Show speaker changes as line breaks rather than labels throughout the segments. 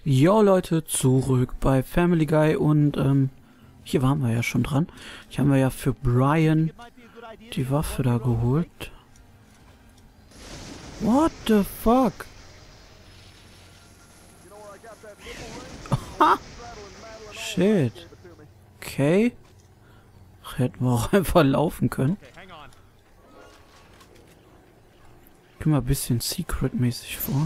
Jo Leute, zurück bei Family Guy und hier waren wir ja schon dran. Hier haben wir ja für Brian die Waffe da geholt. What the fuck? Shit. Okay. Hätten wir auch einfach laufen können. Geh mal ein bisschen Secret-mäßig vor.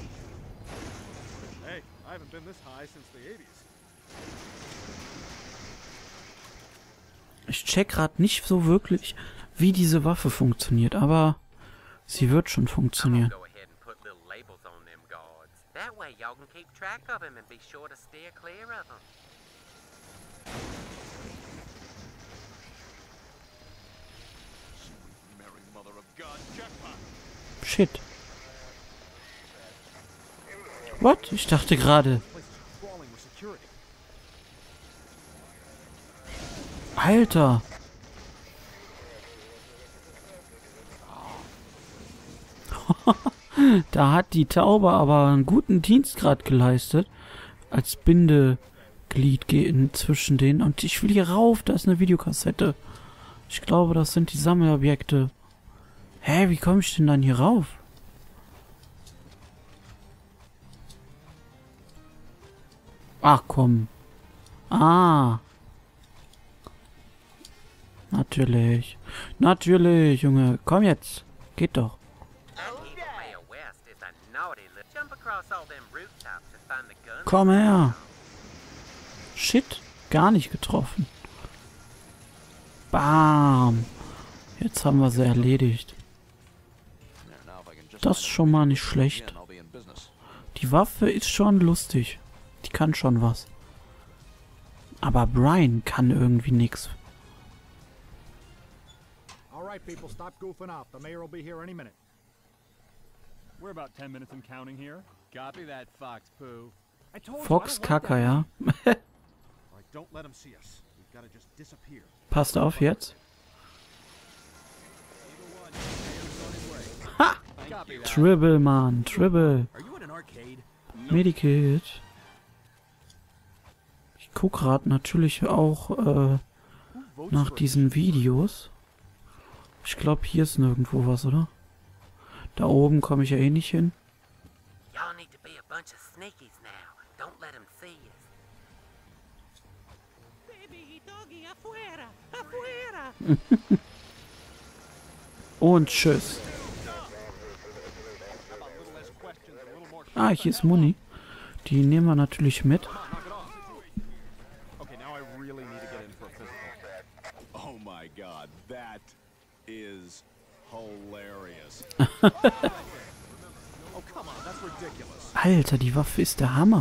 Ich check gerade nicht so wirklich, wie diese Waffe funktioniert, aber sie wird schon funktionieren. Shit. What? Ich dachte gerade. Alter. Da hat die Taube aber einen guten Dienstgrad geleistet. Als Bindeglied zwischen denen. Und ich will hier rauf. Da ist eine Videokassette. Ich glaube, das sind die Sammelobjekte. Hä, wie komme ich denn dann hier rauf? Ach komm. Ah. Natürlich. Natürlich, Junge. Komm jetzt. Geht doch. Komm her. Shit. Gar nicht getroffen. Bam. Jetzt haben wir sie erledigt. Das ist schon mal nicht schlecht. Die Waffe ist schon lustig. Die kann schon was. Aber Brian kann irgendwie nichts.
Alright, people, stop goofing off. The mayor will be here any minute.
We're about 10 minutes and counting here. Copy that, Fox Poo.
Fox Kaka, ja.
Don't let him see us. We've got to just disappear.
Passt auf jetzt. Ha! Tribble, Mann. Tribble. Medikit. Ich gucke gerade natürlich auch nach diesen Videos. Ich glaube, hier ist nirgendwo was, oder? Da oben komme ich ja eh nicht hin. Und tschüss. Ah, hier ist Muni. Die nehmen wir natürlich mit.
Oh my god, that is hilarious. Oh come on, that's ridiculous.
Alter, die Waffe ist der Hammer.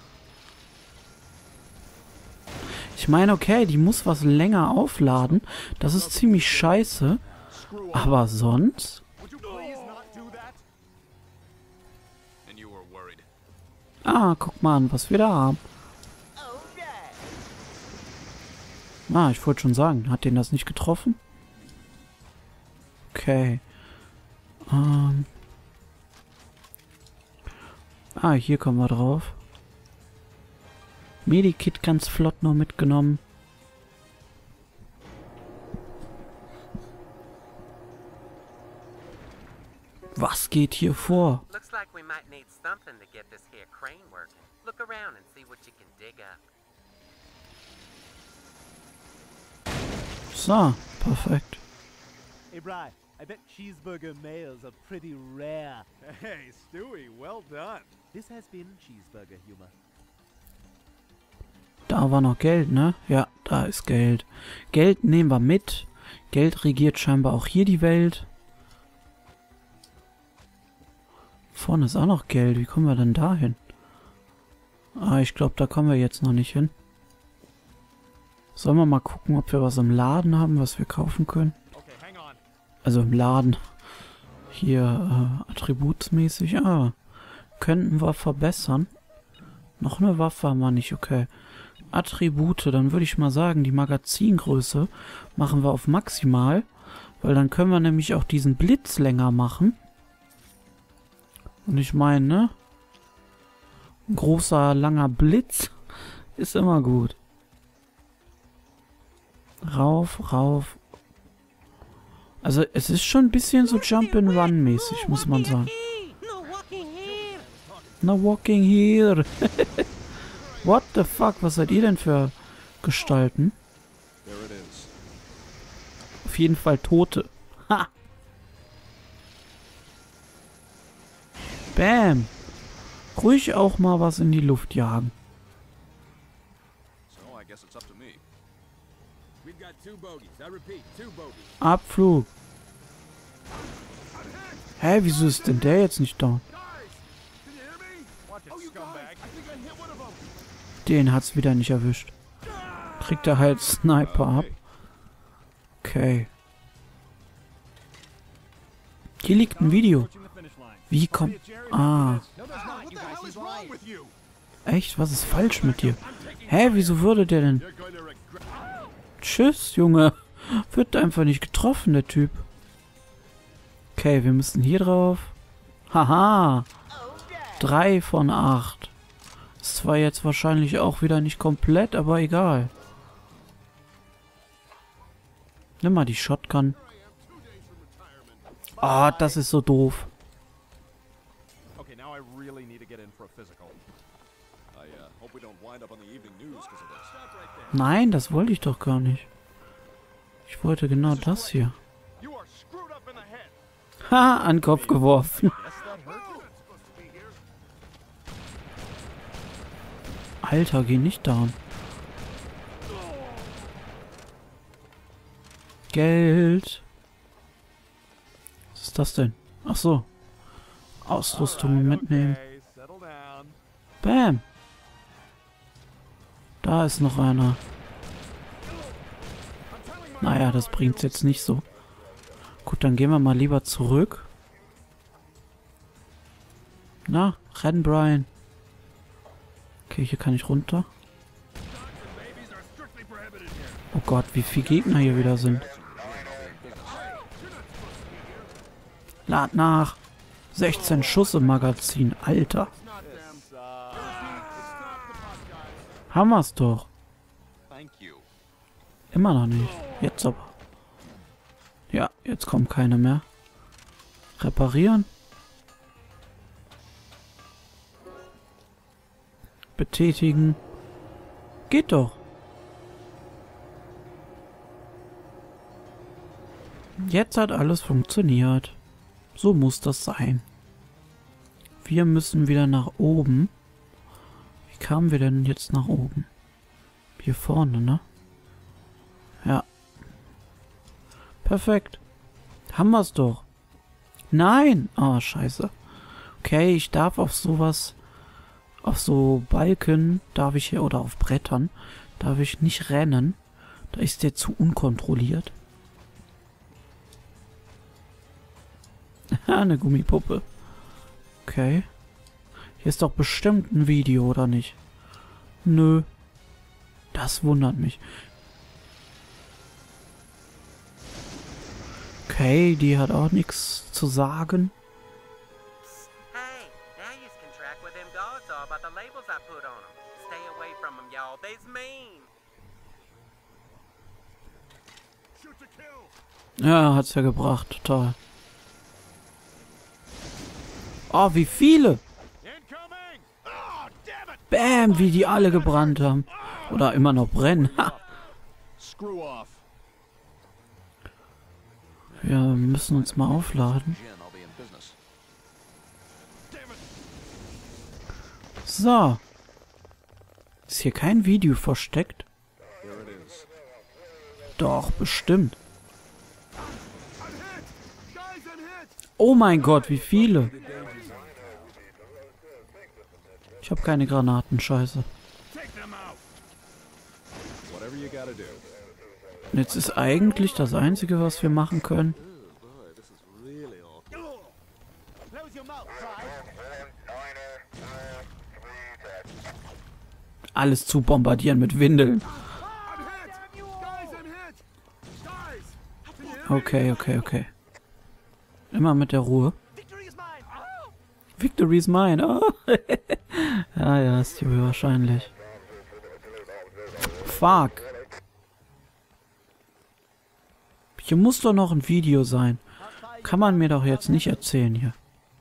Ich meine, okay, die muss was länger aufladen. Das ist ziemlich scheiße. Aber sonst? Ah, guck mal an, was wir da haben. Ah, ich wollte schon sagen, hat den das nicht getroffen? Okay. Ah, hier kommen wir drauf. Medikit ganz flott noch mitgenommen. Was geht hier vor? So, perfekt.
Hey, Bri, I bet cheeseburger males are pretty rare.
Hey, Stewie, well done.
This has been cheeseburger humor.
Da war noch Geld, ne? Ja, da ist Geld. Geld nehmen wir mit. Geld regiert scheinbar auch hier die Welt. Vorne ist auch noch Geld. Wie kommen wir denn da hin? Ah, ich glaube, da kommen wir jetzt noch nicht hin. Sollen wir mal gucken, ob wir was im Laden haben, was wir kaufen können? Also im Laden. Hier, attributsmäßig. Ah, könnten wir verbessern. Noch eine Waffe haben wir nicht, okay. Attribute, dann würde ich mal sagen, die Magazingröße machen wir auf maximal. Weil dann können wir nämlich auch diesen Blitz länger machen. Und ich meine, ne? Ein großer, langer Blitz ist immer gut. Rauf, rauf. Also es ist schon ein bisschen so Jump-and-Run-mäßig, muss man sagen. No walking here. What the fuck? Was seid ihr denn für Gestalten? Auf jeden Fall Tote. Ha! Bam! Ruhig auch mal was in die Luft jagen. Abflug. Hä, wieso ist denn der jetzt nicht da? Den hat's wieder nicht erwischt. Kriegt er halt Sniper ab. Okay. Hier liegt ein Video. Wie kommt... Ah. Echt? Was ist falsch mit dir? Hä, wieso würde der denn... Tschüss, Junge. Wird einfach nicht getroffen, der Typ. Okay, wir müssen hier drauf. Haha. 3 von 8. Ist zwar jetzt wahrscheinlich auch wieder nicht komplett, aber egal. Nimm mal die Shotgun. Ah, das ist so doof. Nein, das wollte ich doch gar nicht. Ich wollte genau das hier. Ha, an den Kopf geworfen. Alter, geh nicht down. Geld. Was ist das denn? Ach so. Ausrüstung mitnehmen. Bam. Da ist noch einer. Naja, das bringt's jetzt nicht so. Gut, dann gehen wir mal lieber zurück. Na, renn, Brian. Okay, hier kann ich runter. Oh Gott, wie viele Gegner hier wieder sind. Lad nach. 16 Schuss im Magazin. Alter. Haben wir's doch. Immer noch nicht. Jetzt aber. Ja, jetzt kommen keine mehr. Reparieren. Betätigen. Geht doch. Jetzt hat alles funktioniert. So muss das sein. Wir müssen wieder nach oben. Wie kamen wir denn jetzt nach oben? Hier vorne, ne? Ja. Perfekt. Haben wir es doch. Nein! Oh, scheiße. Okay, ich darf auf sowas... Auf so Balken darf ich hier, oder auf Brettern, darf ich nicht rennen. Da ist der zu unkontrolliert. Eine Gummipuppe. Okay. Hier ist doch bestimmt ein Video, oder nicht? Nö. Das wundert mich. Okay, die hat auch nichts zu sagen. Ja, hat's ja gebracht, total. Oh, wie viele! Bam, wie die alle gebrannt haben. Oder immer noch brennen. Ha. Wir müssen uns mal aufladen. So. Ist hier kein Video versteckt? Doch, bestimmt. Oh mein Gott, wie viele. Ich habe keine Granaten, scheiße. Und jetzt ist eigentlich das Einzige, was wir machen können. Alles zu bombardieren mit Windeln. Okay, okay, okay. Immer mit der Ruhe. Victory is mine. Oh. Ja, ja, Stewie wahrscheinlich. Fuck. Hier muss doch noch ein Video sein. Kann man mir doch jetzt nicht erzählen hier.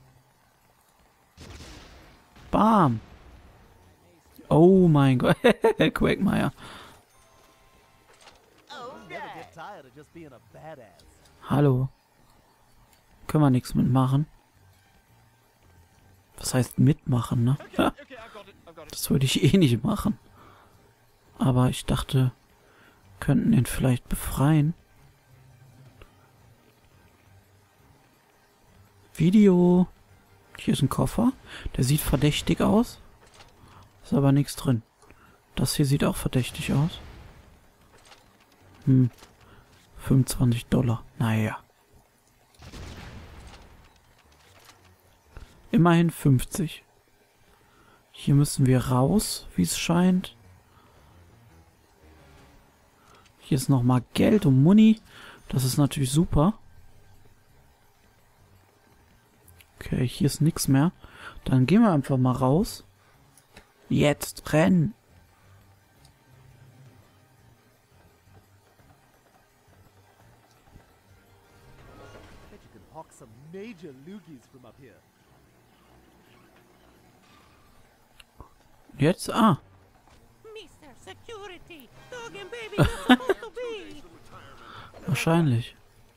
Bam. Oh mein Gott. Quagmire.
Never get tired of just being a badass.
Hallo. Können wir nichts mitmachen? Was heißt mitmachen, ne? Ja, das würde ich eh nicht machen. Aber ich dachte, könnten ihn vielleicht befreien. Video. Hier ist ein Koffer. Der sieht verdächtig aus. Ist aber nichts drin. Das hier sieht auch verdächtig aus. 25 $. Naja. Immerhin 50. Hier müssen wir raus, wie es scheint. Hier ist nochmal Geld und Muni. Das ist natürlich super. Okay, hier ist nichts mehr. Dann gehen wir einfach mal raus. Jetzt rennen.
Bet you can hawk some major loogies from up here.
Jetzt, ah.
Mr. Security, dog and baby are supposed to be.
Wahrscheinlich.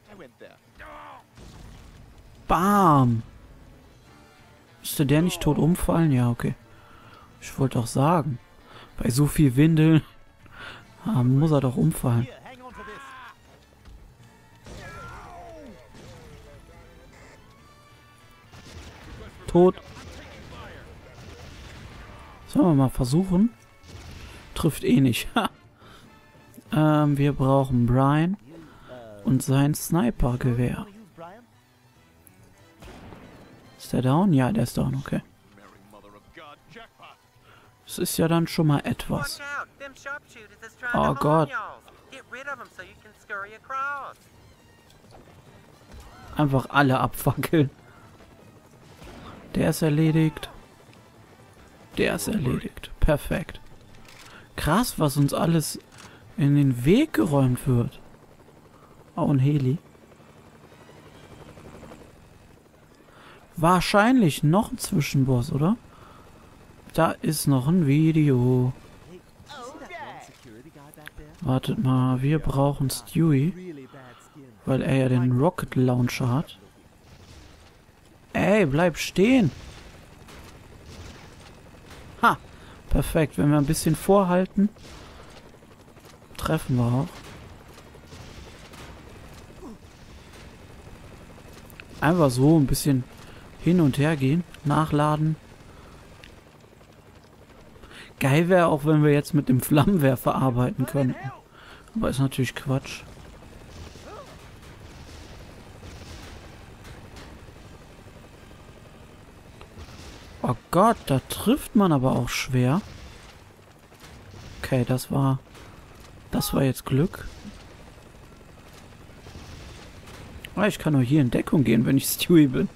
Bam. Müsste der nicht tot umfallen? Ja, okay. Ich wollte auch sagen, bei so viel Windeln muss er doch umfallen.
Here, hang on to this.
Tot. Sollen wir mal versuchen? Trifft eh nicht. Wir brauchen Brian und sein Sniper-Gewehr.
Wanna use Brian?
Ist der down? Ja, der ist down, okay. Das ist ja dann schon mal etwas.
Watch out, them sharpshooters is trying
Oh,
to
God.
harm y'all. Get rid of them so you can scurry across.
Einfach alle abfackeln. Der ist erledigt. Der ist erledigt. Perfekt. Krass, was uns alles in den Weg geräumt wird. Oh, ein Heli. Wahrscheinlich noch ein Zwischenboss, oder? Da ist noch ein Video.
Security guy back there?
Wartet mal, wir brauchen Stewie,
Really bad skin.
weil er ja den Rocket Launcher hat. Ey, bleib stehen! Ha! Perfekt, wenn wir ein bisschen vorhalten, treffen wir auch. Einfach so ein bisschen hin und her gehen, nachladen. Geil wäre auch, wenn wir jetzt mit dem Flammenwerfer arbeiten könnten. Aber ist natürlich Quatsch. Oh Gott, da trifft man aber auch schwer. Okay, das war jetzt Glück. Ah, ich kann nur hier in Deckung gehen, wenn ich Stewie bin.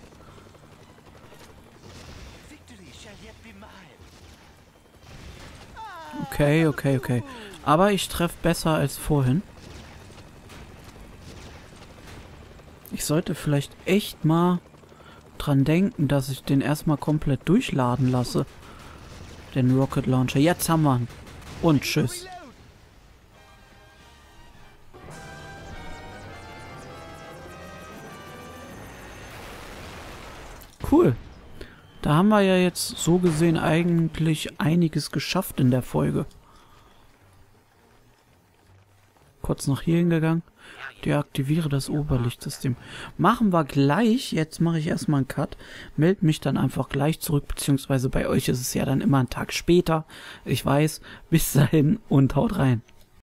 Okay. Aber ich treffe besser als vorhin. Ich sollte vielleicht echt mal dran denken, dass ich den erstmal komplett durchladen lasse. Den Rocket Launcher. Jetzt haben wir ihn. Und tschüss. Cool. Da haben wir ja jetzt so gesehen eigentlich einiges geschafft in der Folge. Kurz nach hier hingegangen. Deaktiviere das Oberlichtsystem. Machen wir gleich. Jetzt mache ich erstmal einen Cut. Meld mich dann einfach gleich zurück. Beziehungsweise bei euch ist es ja dann immer einen Tag später. Ich weiß. Bis dahin und haut rein.